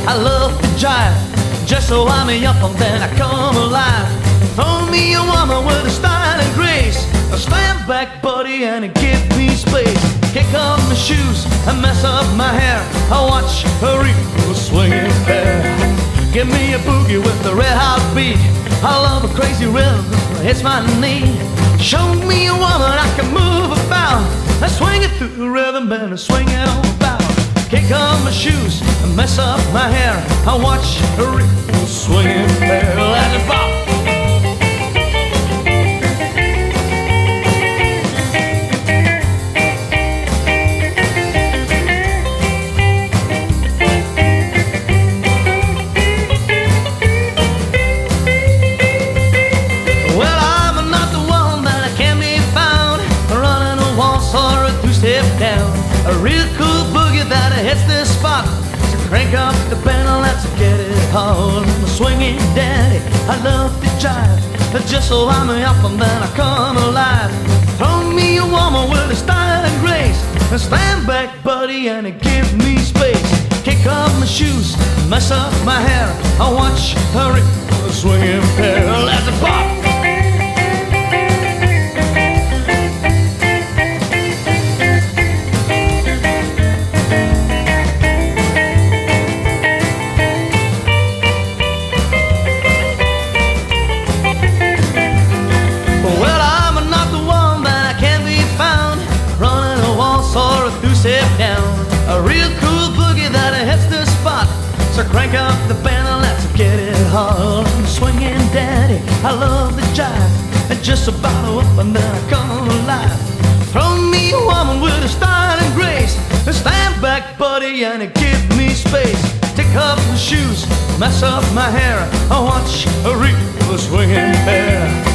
I love to jive, just so I'm up and then I come alive. Throw me a woman with a style and grace, a stand back buddy and give me space. Kick off my shoes and mess up my hair, I watch her equal swinging fair. Give me a boogie with the red hot beat, I love a crazy rhythm, it's my need. Show me a woman I can move about, I swing it through the rhythm and I swing it on about. Kick off my shoes and mess up my hair, I watch her equal swinging fair. Let it pop. Step down, a real cool boogie that hits this spot. So crank up the band and let's get it on. I'm a swinging daddy, I love to jive, just so I'm up and then I come alive. Throw me a woman with a style and grace, and stand back buddy and give me space. Kick off my shoes, mess up my hair, I watch her swinging pair. Let's pop. Step down, a real cool boogie that hits the spot. So crank up the band and let's get it hard. I'm swinging daddy, I love the jive, and just about up and then I come alive. Throw me a woman with a style and grace, and stand back buddy and give me space. Take off my shoes, mess up my hair, I watch a real swinging pair.